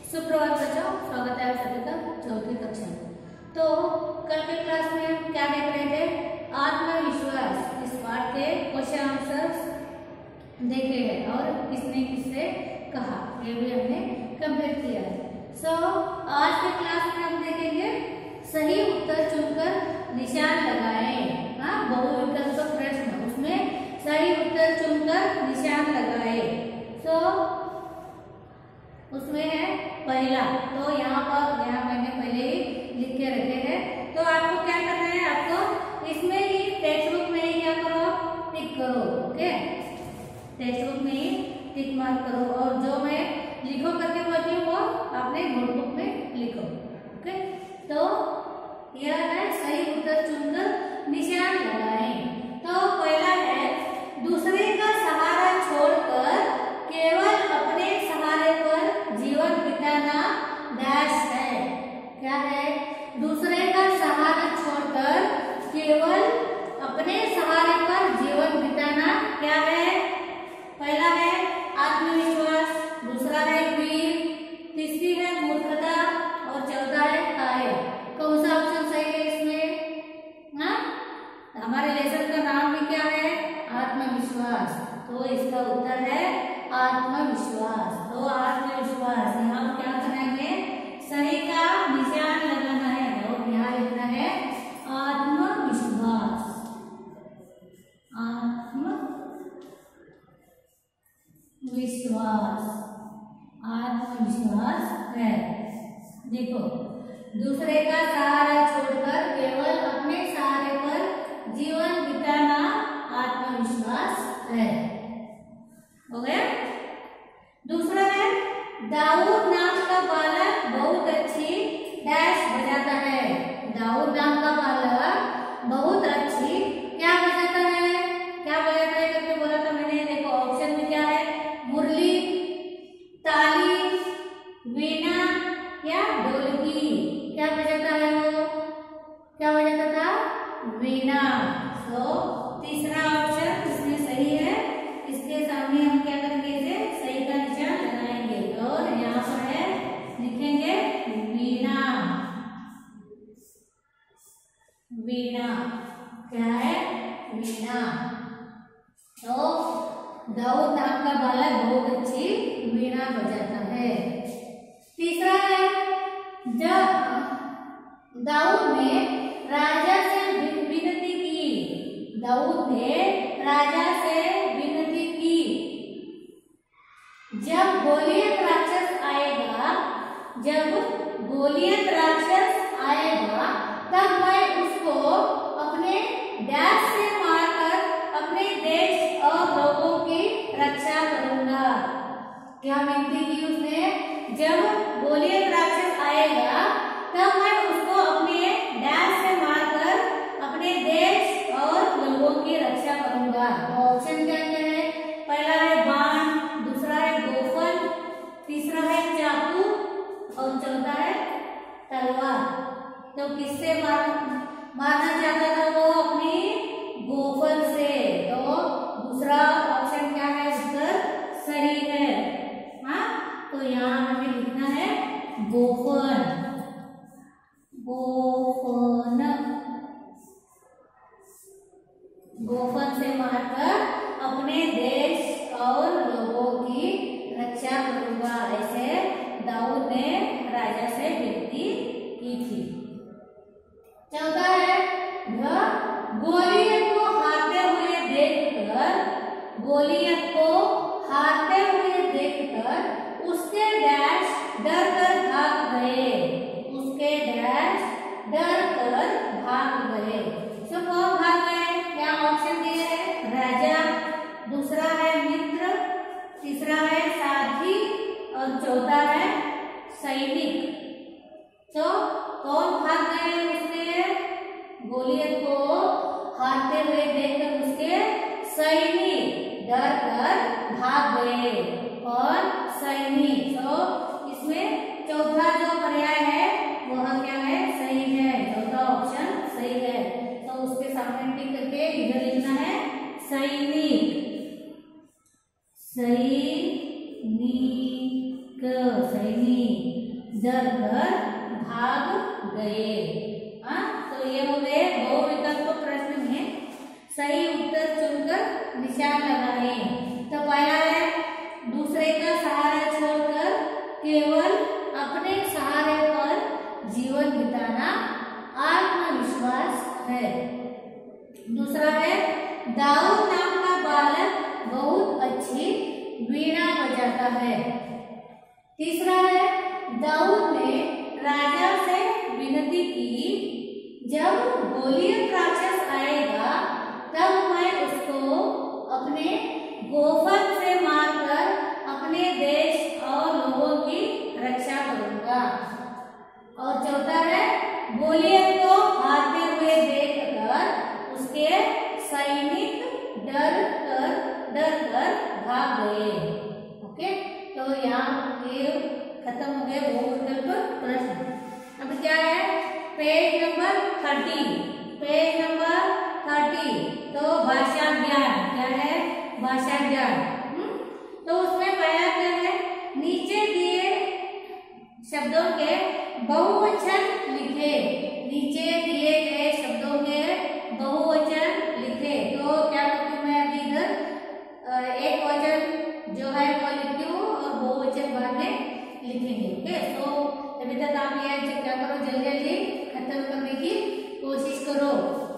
सुप्रभात बच्चों, स्वागत है आप सभी का चौथी कक्षा में। तो कल के क्लास में हम क्या देख रहे थे? आत्मविश्वास। इस पाठ के क्वेश्चन आंसर्स देखे हैं और किसने किससे कहा ये भी हमने कंप्लीट किया है। आज के क्लास में हम देखेंगे सही उत्तर चुनकर निशान लगाएं। बहुविकल्प प्रश्न, उसमें सही उत्तर चुनकर निशान लगाएं। उसमें है पहला, तो यहाँ मैंने पहले ही लिख के रखे हैं। तो आपको क्या करना है, आपको इसमें ही टेक्स्ट बुक में ही क्या करो, टिक करो। ओके, टेक्स्ट बुक में ही टिक मार्क करो और जो मैं लिखो करके बोलती हूँ वो अपने नोटबुक में लिखो। ओके, तो यह है सही उत्तर चुनकर निशान लगाएं। तो पहला है दूसरे का सहारा छोड़कर केवल अपने सहारे पर जीवन बिताना डैश है। क्या है? दूसरे का सहारा छोड़कर केवल अपने सहारे पर जीवन बिताना क्या है? पहला है आत्मविश्वास, दूसरा है वीर, तीसरी है मूर्खता और चौथा है कायर। कौन सा ऑप्शन सही है इसमें? हमारे लेसन का नाम भी क्या है? आत्मविश्वास। तो इसका उत्तर है आत्मविश्वास। तो आत्मविश्वास, यहाँ क्या करना है? सही का निशान लगाना है और यहाँ लिखना है आत्मविश्वास। आत्मविश्वास है। देखो, दूसरे का सहारा छोड़कर केवल अपने सहारे पर जीवन बिताना आत्मविश्वास है। हो गया? दूसरा है दाऊद नाम का बालक बहुत अच्छी डैश बजाता है। दाऊद नाम का बालक बहुत अच्छी क्या बजाता है? क्या बजाता है करके बोला था मैंने। देखो ऑप्शन में क्या है? मुरली, ताली, वीणा या ढोलकी। क्या बजाता है वो? क्या बजाता था? वीणा। तो तीसरा ऑप्शन इसमें सही है। इसके सामने हम क्या करेंगे? इसे सही का निशान लगाएंगे और यहाँ पर है लिखेंगे वीणा। वीणा क्या है? वीणा। तो दाऊद नाम का बालक बहुत अच्छी वीणा बजाता है। तीसरा है जब दाऊद ने राजा से विनती की। दाऊद ने राजा से विनती की, जब गोलियत राक्षस आएगा तब मैं उसको अपने डैश से मारकर अपने देश और लोगों की रक्षा करूंगा। क्या विनती की उसने? जब गोलियत राक्षस आएगा तब मैं उसको अपने डैश से मारकर अपने देश और लोगों की रक्षा करूंगा। ऑप्शन क्या क्या है? पहला है बाण, दूसरा है गोफन, तीसरा है चाकू और चौथा है तलवार। तो किससे मारना चाहता था वो? अपनी गोफन से। तो दूसरा ऑप्शन क्या है? उत्तर सही है। तो यहाँ हमें लिखना है गोफन। गोफन से मारकर अपने देश और लोगों की रक्षा करूंगा, ऐसे दाऊद ने राजा से विनती की थी। चौथा है गोलियत को हारते हुए देखकर उसके डैश डर कर भाग गए। तो कौन भाग गए? क्या ऑप्शन दिए हैं? राजा, दूसरा है मित्र, तीसरा है साथी और चौथा है सैनिक। तो कौन भाग गए? उसने गोलियत को हारते हुए देखकर उसके सैनिक डर कर भाग गए। और सैनिक, तो इसमें चौथा जो पर्याय है वह क्या है? सही है। चौथा ऑप्शन सही है। तो उसके सामने टिक करके इधर लिखना है सैनिक। सैनिक। डर कर भाग गए। हाँ, तो ये हो गए बहुविकल्प प्रश्न में सही उत्तर चुनकर निशान लगाएं। तो पहला है दूसरे का सहारा छोड़कर केवल अपने सहारे पर जीवन बिताना आत्मविश्वास है। दूसरा है दाऊद नाम का बालक बहुत अच्छी वीणा बजाता है। तीसरा है दाऊद ने राजा से विनती की, जब गोलियत राक्षस आएगा तब मैं उसको अपने गोफन से मारकर अपने देश और लोगों की रक्षा करूंगा। और चौथा है गोलियत को हारते हुए देखकर उसके सैनिक डर कर भाग गए। ओके, तो यहाँ ये खत्म हो गए बहुविकल्प प्रश्न। अब क्या है पेज नंबर 30। पेज नंबर 30 तो भाषा ज्ञान क्या है, भाषा ज्ञान। तो उसमें पहला क्या है नीचे दिए शब्दों के बहुवचन लिखे। नीचे दिए गए शब्दों के बहुवचन लिखे। तो क्या करूँ मैं अभी इधर एक वचन जो है वो लिखती हूँ और बहुवचन बाद में लिखेंगे। ओके, तो अभी तक आप ये क्या करो जल्दी जल्दी खत्म करने की कोशिश करो।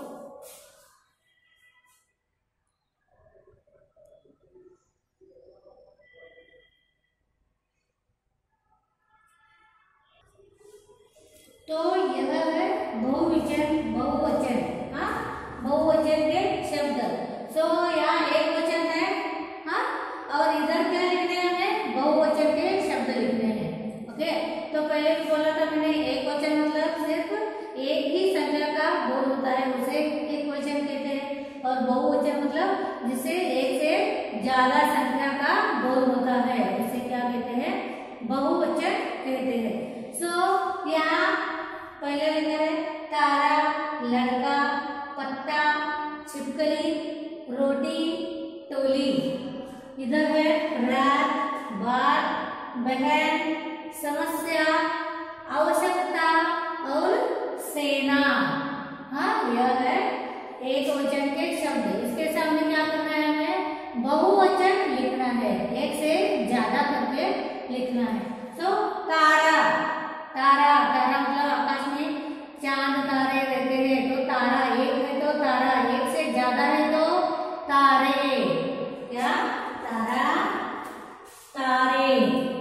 तो यह है बहुवचन बहुवचन। हाँ, बहुवचन के शब्द। तो यहाँ एक वचन है। हाँ, और इधर क्या लिखने हैं हमें बहुवचन के शब्द लिखने हैं। ओके, तो पहले भी बोला था मैंने एक वचन मतलब सिर्फ एक ही संख्या का बोल होता है उसे एक वचन कहते हैं। और बहुवचन मतलब जिसे एक से ज्यादा संख्या का बोल होता है उसे क्या कहते हैं बहुवचन कहते हैं। सो यहाँ पहले लिखा है तारा, लड़का, पत्ता, छिपकली, रोटी, टोली। इधर है रात, बात, बहन, समस्या, आवश्यकता और सेना। हाँ, यह है एक वचन के शब्द। इसके सामने क्या करना है हमें बहुवचन लिखना है, एक से ज्यादा करके लिखना है। तो तारा, तारा तारा मतलब आकाश में चांद तारे रहते हैं। तो तारा एक है तो तारा, एक से ज्यादा है तो तारे। क्या तारा तारे।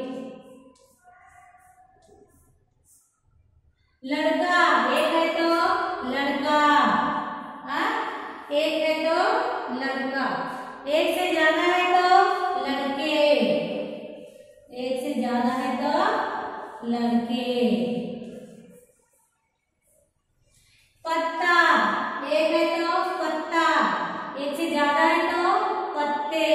लड़का एक है तो लड़का। हाँ, एक है तो लड़का, एक से ज्यादा है तो लड़के, एक से ज्यादा है तो लड़के। पत्ता एक है तो पत्ता, एक से ज्यादा है तो पत्ते,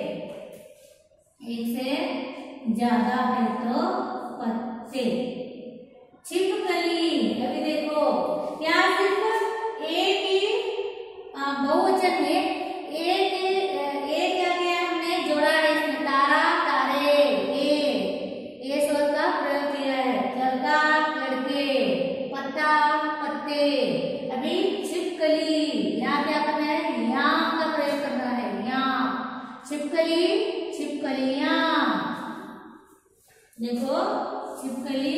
एक से ज्यादा है तो पत्ते। छिपकली, अभी देखो यहाँ सिर्फ एक ही बहुवचन में एक क्या किया हमने जोड़ा है इसमें तारा तारे ए स्वर का प्रयोग किया है। लड़का लड़के, पत्ता पत्ते। अभी छिपकली यहाँ क्या करना है यहाँ का प्रयोग करना है। यहाँ छिपकली छिपकलियां। देखो छिपकली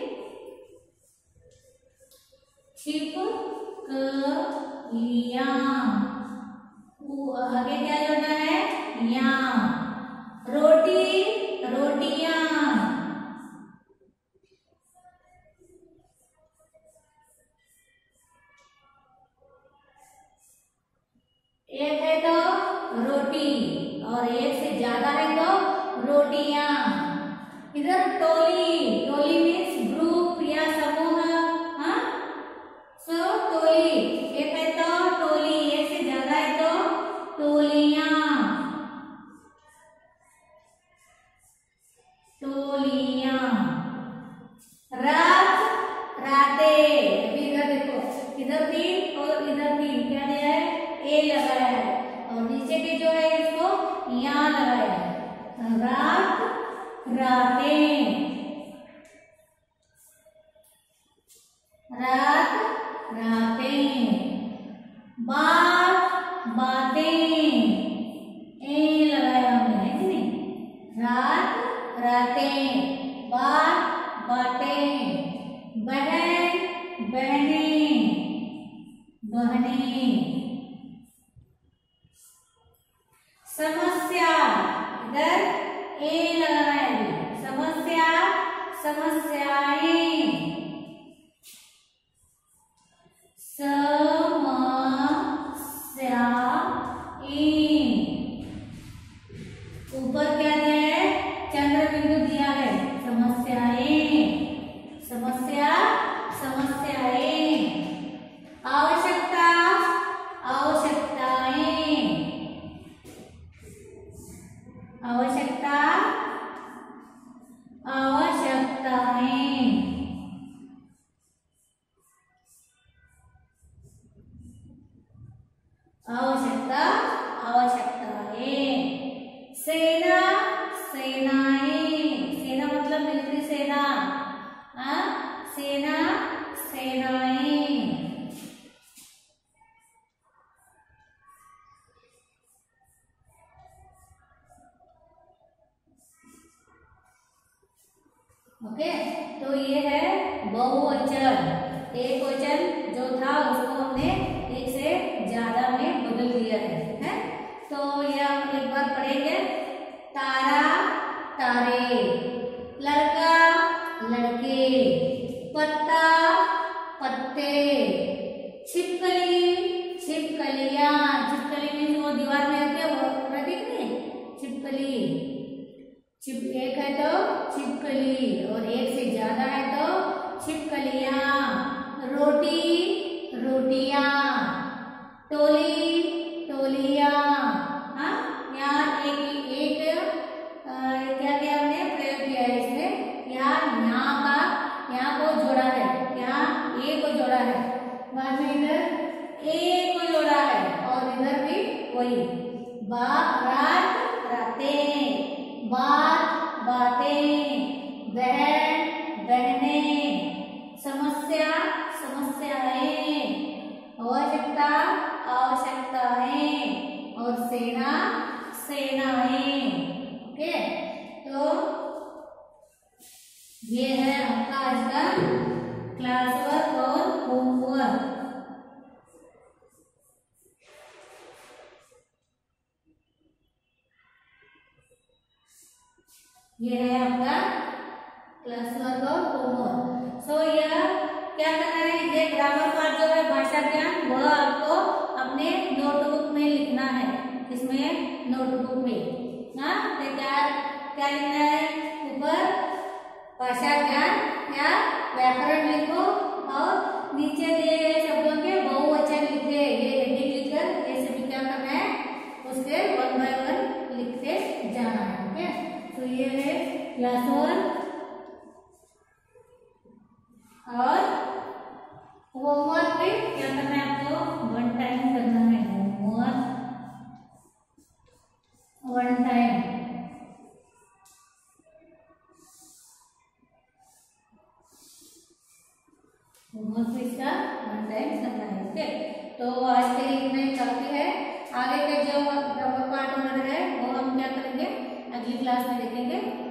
छिपकलियां। आगे क्या जोड़ना है यहाँ। रोटी रोटियां। एक है तो रोटी और एक से ज्यादा है तो रोटियां। इधर टोली, टोली मीन्स ग्रुप या समूह। हाँ, सो टोली एक है तो टोली, एक से ज्यादा है तो टोलियां टोलियां। रात राते। अभी इधर देखो इधर तीन और इधर तीन क्या दिया है ए लगाया है और नीचे के जो है इसको यहाँ लगाया है। रात रातें। रात रातें, बात बातें, बहन बहनें, बहनें। समस्या, इधर ए लगाना है, समस्या समस्याएं, समस्याएं। ऊपर क्या दिया है, चंद्र बिंदु दिया है, समस्याएं, समस्या समस्याएं। आवश्यकता आवश्यकताएं, आवश्यकता आवश्यकताएं। आवश्यकता आवश्यकताएं। सेना सेनाएं, सेना मतलब मिलिट्री सेना, सेना सेनाएं। ओके, तो ये है बहुवचन। एक वचन जो था उसको हमने एक से ज्यादा में बदल दिया है? तो यह हम एक बार पढ़ेंगे। तारा तारे, लड़का लड़के, पत्ता पत्ते, छिपकली छिपकलियां। छिपकली में जो दीवार में रहती है वो प्रतीक नहीं, छिपकली। एक है तो छिपकली और एक से ज्यादा है तो छिपकलियां। रोटी रोटियां, टोली टोलियां। हाँ, यहाँ एक क्या क्या हमने प्रयोग किया है इसमें, यहाँ यहाँ को जोड़ा है, यहाँ ए को जोड़ा है, बाद में इधर ए को जोड़ा है और इधर भी वही। रात रातें, बात बातें, बहन बहनें, समस्या समस्याएं, आवश्यकता आवश्यकताएं और सेना सेनाएं। ओके, तो ये है आपका आज का क्लास वर्क और होमवर्क। ये है आपका क्लास वर्क और होमवर्क। सो यह क्या करना है, ये ग्रामर पार्ट जो है भाषा ज्ञान, वह आपको अपने नोटबुक में लिखना है। इसमें नोटबुक में ना तो क्या क्या लिखना है, ऊपर भाषा ज्ञान या व्याकरण लिखो और नीचे दिए गए शब्दों के बहुवचन लिखे, ये हेडिंग लिखकर ये सभी क्या करना है, उसके 1 by 1 लिखते जाना है। ओके, तो ये है क्लास वर्क और होमवर्क में क्या करना है आपको, 1 टाइम करना है होमवर्क, 1 टाइम। होमवर्क इसका 1 टाइम करना है। ओके, तो आज के लिए इतना ही काफी है। आगे के जो ग्रामर पार्ट है वो हम क्या करेंगे, अगली क्लास में देखेंगे।